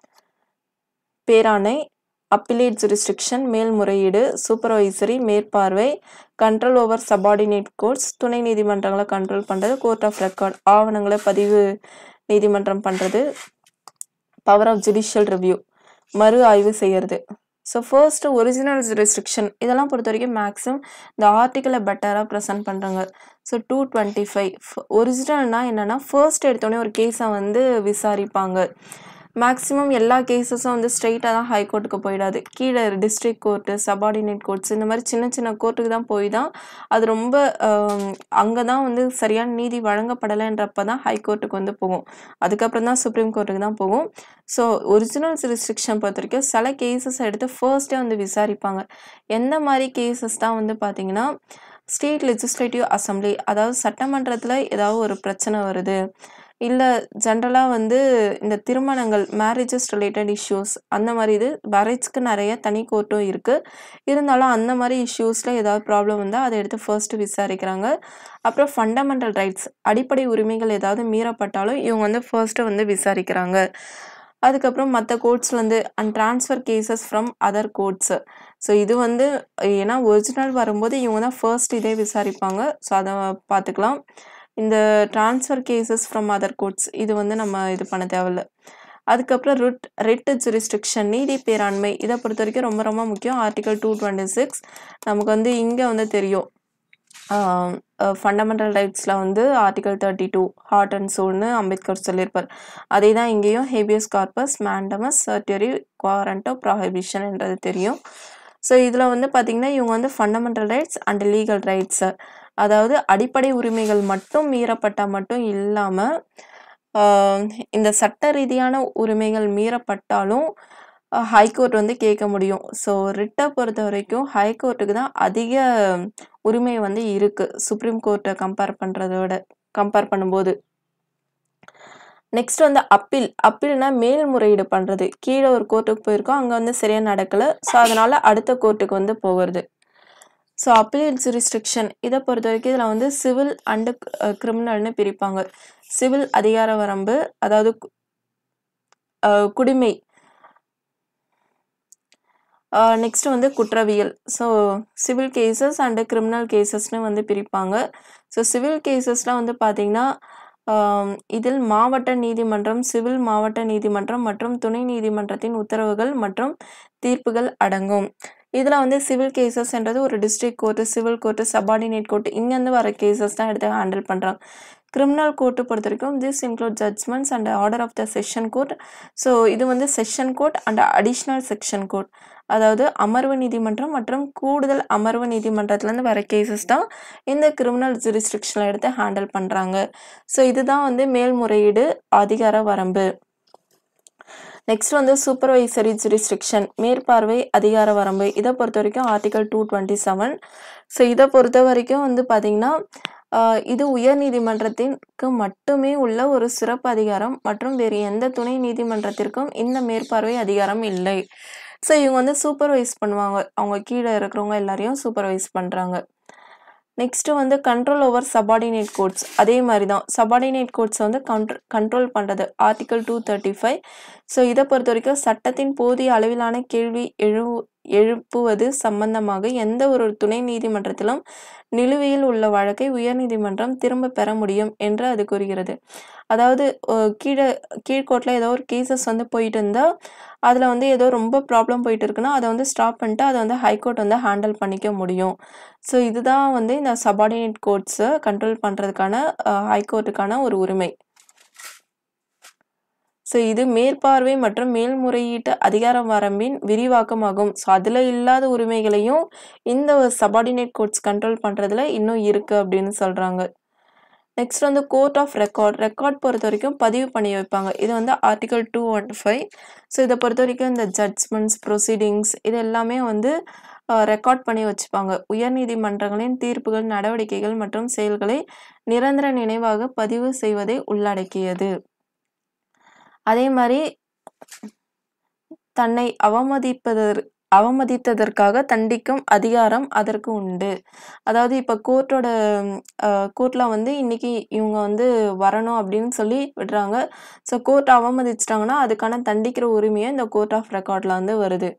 பேராணை, அப்பீலேட் ஜூரிஸ்டிக்ஷன் மேல்முறையீடு, சூப்பர்வைசரி மேற்பார்வை, கண்ட்ரோல் ஓவர் சபார்டினேட் கோர்ட்ஸ் துணை நீதிமன்றங்களை கண்ட்ரோல் பண்ணுறது, கோர்ட் ஆஃப் ரெக்கார்ட் ஆவணங்களை பதிவு நீதிமன்றம் பண்ணுறது, பவர் ஆஃப் ஜுடிஷியல் ரிவ்யூ மறு ஆய்வு செய்யறது. ஸோ ஃபர்ஸ்ட்டு ஒரிஜினல் ஜூரிஸ்டிக்ஷன் இதெல்லாம் பொறுத்த வரைக்கும் மேக்ஸிமம் இந்த ஆர்டிக்கலை பெட்டராக ப்ரெசென்ட் பண்ணுறாங்க. ஸோ டூ டுவெண்ட்டி ஃபைவ் ஒரிஜினல்னா என்னென்னா ஃபர்ஸ்ட் எடுத்தோடனே ஒரு கேஸை வந்து விசாரிப்பாங்க. மேக்ஸிமம் எல்லா கேசஸும் வந்து ஸ்ட்ரெயிட்டாக தான் ஹைகோர்ட்டுக்கு போயிடாது. கீழே டிஸ்ட்ரிக்ட் கோர்ட்டு, சபார்டினேட் கோர்ட்ஸ் இந்த மாதிரி சின்ன சின்ன கோர்ட்டுக்கு தான் போய் தான் அது ரொம்ப அங்கே தான் வந்து சரியான நீதி வழங்கப்படலைன்றப்ப தான் ஹைகோர்ட்டுக்கு வந்து போகும். அதுக்கப்புறம் தான் சுப்ரீம் கோர்ட்டுக்கு தான் போகும். ஸோ ஒரிஜினல் ஜூரிஸ்டிக்ஷன் பொறுத்த வரைக்கும் சில கேசஸ் எடுத்து ஃபர்ஸ்ட்டே வந்து விசாரிப்பாங்க. எந்த மாதிரி கேசஸ் தான் வந்து பார்த்தீங்கன்னா ஸ்டேட் லெஜிஸ்லேட்டிவ் அசம்பிளி, அதாவது சட்டமன்றத்தில் ஏதாவது ஒரு பிரச்சனை வருது, இல்லை ஜென்ரலாக வந்து இந்த திருமணங்கள் மேரேஜஸ் ரிலேட்டட் இஷ்யூஸ் அந்த மாதிரி இது மேரேஜ்க்கு நிறைய தனி கோர்ட்டும் இருக்குது. இருந்தாலும் அந்த மாதிரி இஷ்யூஸில் ஏதாவது ப்ராப்ளம் வந்தால் அதை எடுத்து ஃபர்ஸ்ட்டு விசாரிக்கிறாங்க. அப்புறம் ஃபண்டமெண்டல் ரைட்ஸ் அடிப்படை உரிமைகள் ஏதாவது மீறப்பட்டாலும் இவங்க வந்து ஃபர்ஸ்ட்டு வந்து விசாரிக்கிறாங்க. அதுக்கப்புறம் மற்ற கோர்ட்ஸ் வந்து and transfer cases from other courts. So இது வந்து ஏன்னா ஒரிஜினல் வரும்போது இவங்க தான் ஃபர்ஸ்ட் இதே விசாரிப்பாங்க. ஸோ அதை பார்த்துக்கலாம். இந்த transfer cases from other courts இது வந்து நம்ம இது பண்ண தேவையில்ல. அதுக்கப்புறம் ரிட் ரிட் ஜூரிஸ்டிக்ஷன் நீதி பேராண்மை இதை பொறுத்த வரைக்கும் ரொம்ப ரொம்ப முக்கியம். ஆர்டிகல் டூ டுவெண்ட்டி சிக்ஸ் நமக்கு வந்து இங்கே வந்து தெரியும். ஃபண்டமெண்டல் ரைட்ஸில் வந்து article thirty two heart and சோல்னு அம்பேத்கர் சொல்லியிருப்பார். அதே தான் இங்கேயும் habeas corpus, mandamus, certiorari, warranto, prohibition என்றது தெரியும். ஸோ இதில் வந்து பார்த்திங்கன்னா இவங்க வந்து ஃபண்டமெண்டல் ரைட்ஸ் அண்ட் லீகல் ரைட்ஸை, அதாவது அடிப்படை உரிமைகள் மட்டும் மீறப்பட்டால் மட்டும் இல்லாமல் இந்த சட்ட ரீதியான உரிமைகள் மீறப்பட்டாலும் ஹைகோர்ட் வந்து கேட்க முடியும். ஸோ ரிட்டை பொறுத்த வரைக்கும் ஹைகோர்ட்டுக்கு தான் அதிக உரிமை வந்து இருக்குது சுப்ரீம் கோர்ட்டை கம்பேர் பண்ணுறத விட கம்பேர் பண்ணும்போது. நெக்ஸ்ட் வந்து அப்பீல். அப்பீல்னா மேல்முறையீடு பண்ணுறது. கீழே ஒரு கோர்ட்டுக்கு போயிருக்கோம், அங்கே வந்து சரியாக நடக்கலை, ஸோ அதனால் அடுத்த கோர்ட்டுக்கு வந்து போகிறது. ஸோ அப்பீல் ஜூரிஸ்டிக்ஷன் இதை பொறுத்த வரைக்கும் இதில் வந்து சிவில் அண்டு கிரிமினல்னு பிரிப்பாங்க. சிவில் அதிகார வரம்பு, அதாவது குடிமை. நெக்ஸ்ட் வந்து குற்றவியல். So civil cases and criminal கேசஸ்னு வந்து பிரிப்பாங்க. ஸோ சிவில் கேசஸ்லாம் வந்து பார்த்திங்கன்னா இதில் மாவட்ட நீதிமன்றம், சிவில் மாவட்ட நீதிமன்றம் மற்றும் துணை நீதிமன்றத்தின் உத்தரவுகள் மற்றும் தீர்ப்புகள் அடங்கும். இதில் வந்து சிவில் கேசஸ்ன்றது ஒரு district court, civil court, subordinate court இங்கேருந்து வர கேசஸ் தான் எடுத்து ஹேண்டில் பண்ணுறாங்க. கிரிமினல் கோர்ட்டு பொறுத்த வரைக்கும் this include judgements and order of the session court. So இது வந்து session court and additional section court, அதாவது அமர்வு நீதிமன்றம் மற்றும் கூடுதல் அமர்வு நீதிமன்றத்துலேருந்து வர கேசஸ் தான் இந்த கிரிமினல் ஜூரிஸ்டிக்ஷனில் எடுத்து ஹேண்டில் பண்ணுறாங்க. ஸோ இதுதான் வந்து மேல்முறையீடு அதிகார வரம்பு. நெக்ஸ்ட் வந்து சூப்பர்வைசரி ஜூரிஸ்டிக்ஷன் மேற்பார்வை அதிகார வரம்பு. இதை பொறுத்த வரைக்கும் article two twenty seven. So இதை பொறுத்த வரைக்கும் வந்து பார்த்திங்கன்னா இது உயர் நீதிமன்றத்திற்கு மட்டுமே உள்ள ஒரு சிறப்பு அதிகாரம் மற்றும் வேறு எந்த துணை நீதிமன்றத்திற்கும் இந்த மேற்பார்வை அதிகாரம் இல்லை. ஸோ இவங்க வந்து சூப்பர்வைஸ் பண்ணுவாங்க. அவங்க கீழ இருக்கிறவங்க எல்லாரையும் சூப்பர்வைஸ் பண்றாங்க. நெக்ஸ்ட் வந்து கண்ட்ரோல் ஓவர் சபார்டினேட் கோட்ஸ். அதே மாரி தான். சபார்டினேட் கோட்ஸ் வந்து கண்ட்ரோ கண்ட்ரோல் பண்றது. Article two thirty five. So இத பொறுத்தவரைக்கும் சட்டத்தின் போதிய அளவிலான கேள்வி எழு எழுப்புவது சம்பந்தமாக எந்த ஒரு துணை நீதிமன்றத்திலும் நிலுவையில் உள்ள வழக்கை உயர்நீதிமன்றம் திரும்ப பெற முடியும் என்று அது கூறுகிறது. அதாவது அ கீழ கீழ்கோர்ட்ல ஏதோ ஒரு கேஸஸ் வந்து போயிட்டு இருந்தா, அதுல வந்து ஏதோ ரொம்ப ப்ராப்ளம் போயிட்டு இருக்குன்னா, அத வந்து ஸ்டாப் பண்ணிட்டு அத வந்து ஹைகோர்ட் வந்து ஹேண்டில் பண்ணிக்க முடியும். ஸோ இதுதான் வந்து இந்த சபார்டினேட் கோர்ட்ஸ கண்ட்ரோல் பண்றதுக்கான அ ஹைகோர்ட்டுக்கான ஒரு உரிமை. ஸோ இது மேற்பார்வை மற்றும் மேல்முறையீட்டு அதிகார வரம்பின் விரிவாக்கமாகும். ஸோ அதுல இல்லாத உரிமைகளையும் இந்த சபார்டினேட் கோர்ட்ஸ் கண்ட்ரோல் பண்றதுல இன்னும் இருக்கு அப்படின்னு சொல்றாங்க. நெக்ஸ்ட் வந்து கோர்ட் ஆஃப் ரெக்கார்ட். ரெக்கார்ட் பொறுத்தவரைக்கும் பதிவு பண்ணி வைப்பாங்க. இது வந்து article two one five. So இத பொறுத்தவரைக்கும் இந்த ஜட்ஜ்மெண்ட்ஸ், ப்ரொசீடிங்ஸ் இது எல்லாமே வந்து அ ரெக்கார்ட் பண்ணி வச்சுப்பாங்க. உயர்நீதிமன்றங்களின் தீர்ப்புகள், நடவடிக்கைகள் மற்றும் செயல்களை நிரந்தர நினைவாக பதிவு செய்வதை உள்ளடக்கியது. அதே மாரி தன்னை அவமதிப்பதற் அவமதித்ததற்காக தண்டிக்கும் அதிகாரம் அதற்கு உண்டு. அதாவது இப்ப கோர்ட்டோட அ கோர்ட்ல வந்து இன்னைக்கு இவங்க வந்து வரணும் அப்படின்னு சொல்லி விடுறாங்க. ஸோ கோர்ட் அவமதிச்சுட்டாங்கன்னா, அதுக்கான தண்டிக்கிற உரிமையும் இந்த கோர்ட் ஆஃப் ரெக்கார்ட்ல வந்து வருது.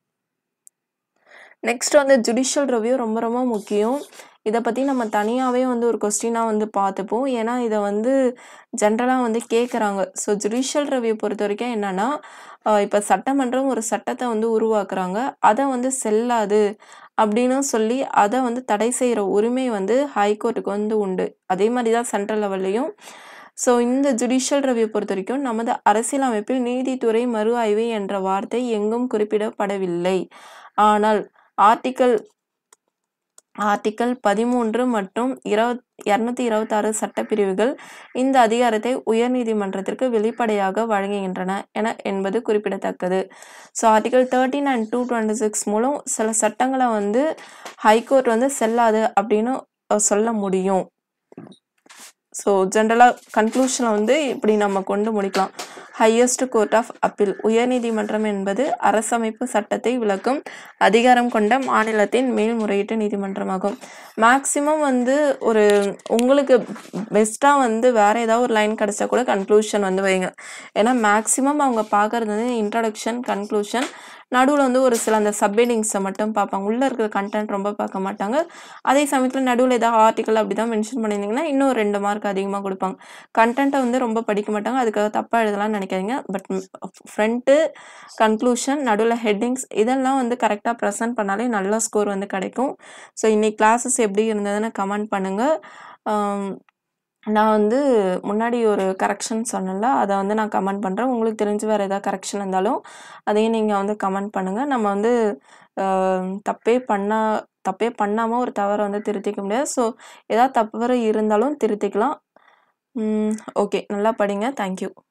நெக்ஸ்ட் வந்து ஜுடிஷியல் ரிவ்யூ ரொம்ப ரொம்ப முக்கியம். இத பத்தி நம்ம தனியாவே வந்து ஒரு கொஸ்டினா வந்து பார்த்துப்போம். ஏன்னா இத வந்து ஜென்ரலா வந்து கேட்கறாங்க. ஸோ ஜுடிஷியல் ரிவ்யூ பொறுத்தவரைக்கும் என்னன்னா, அ இப்ப சட்டமன்றம் ஒரு சட்டத்த வந்து உருவாக்குறாங்க. அத வந்து செல்லாது அப்படின்னு சொல்லி அத வந்து தடை செய்ற உரிமை வந்து ஹைகோர்ட்டுக்கு வந்து உண்டு. அதே மாரி தான் சென்ட்ரல் லெவல்லயும். ஸோ இந்த ஜுடிஷியல் ரிவ்யூ பொறுத்தவரைக்கும் நமது அரசியலமைப்பில் நீதித்துறை மறு ஆய்வு என்ற வார்த்தை எங்கும் குறிப்பிடப்படவில்லை. ஆனால் ஆர்டிகிள் ஆர்டிகிள் பதிமூன்று மற்றும் இருபத் இருநூற்று இருபத்தி ஆறு சட்டப்பிரிவுகள் இந்த அதிகாரத்தை உயர்நீதிமன்றத்திற்கு வெளிப்படையாக வழங்குகின்றன என என்பது குறிப்பிடத்தக்கது. ஸோ ஆர்டிகிள் பதிமூன்று அண்ட் டூ டுவெண்ட்டி சிக்ஸ் மூலம் சில சட்டங்கள வந்து ஹைகோர்ட் வந்து செல்லாது அப்படின்னு அ சொல்ல முடியும். ஸோ ஜென்ரலா கன்க்ளூஷன வந்து இப்படி நம்ம கொண்டு முடிக்கலாம். Highest court of appeal. உயர்நீதிமன்றம் என்பது அரசமைப்பு சட்டத்தை விளக்கும் அதிகாரம் கொண்ட மாநிலத்தின் மேல்முறையீட்டு நீதிமன்றமாகும். மேக்ஸிமம் வந்து ஒரு உங்களுக்கு பெஸ்ட்டா வந்து வேற ஏதாவது ஒரு லைன் கிடைச்சா கூட கன்க்ளூஷன் வந்து வைங்க. ஏன்னா மேக்ஸிமம் அவங்க பார்க்கறது வந்து இன்ட்ரோடக்ஷன், கன்க்ளூஷன், நடுவுல வந்து ஒரு சில அந்த சப்ஹெட்டிங்ஸ மட்டும் பார்ப்பாங்க. உள்ள இருக்கிற கன்டென்ட் ரொம்ப பார்க்க மாட்டாங்க. அதே சமயத்துல நடுவுல ஏதாவது ஆர்டிகிள் அப்படிதான் மென்ஷன் பண்ணியிருந்தீங்கன்னா, இன்னும் ரெண்டு மார்க் அதிகமா குடுப்பாங்க. கன்டென்ட்ட வந்து ரொம்ப படிக்க மாட்டாங்க. அதுக்காக தப்பா எழுதலாம்னு நினைக்காதீங்க. பட் ஃப்ரண்ட், கன்க்ளூஷன், நடுவுல ஹெட்டிங்ஸ் இதெல்லாம் வந்து கரெக்ட்டா பிரசன்ட் பண்ணாலே நல்ல ஸ்கோர் வந்து கிடைக்கும். ஸோ இன்னைக்கு கிளாஸஸ் எப்படி இருந்ததுன்னு கமெண்ட் பண்ணுங்க. அம் நான் வந்து முன்னாடி ஒரு கரெக்ஷன் சொன்னேன்ல, அத வந்து நான் கமெண்ட் பண்றேன். உங்களுக்கு தெரிஞ்சு வேற ஏதாவது கரெக்ஷன் இருந்தாலும், அதையும் நீங்க வந்து கமெண்ட் பண்ணுங்க. நம்ம வந்து அ தப்பே பண்ணா தப்பே பண்ணாம ஒரு தவற வந்து திருத்திக்க முடியாது. ஸோ ஏதாவது தவறு இருந்தாலும் திருத்திக்கலாம். ம் ஓகே. நல்லா படிங்க. Thank you.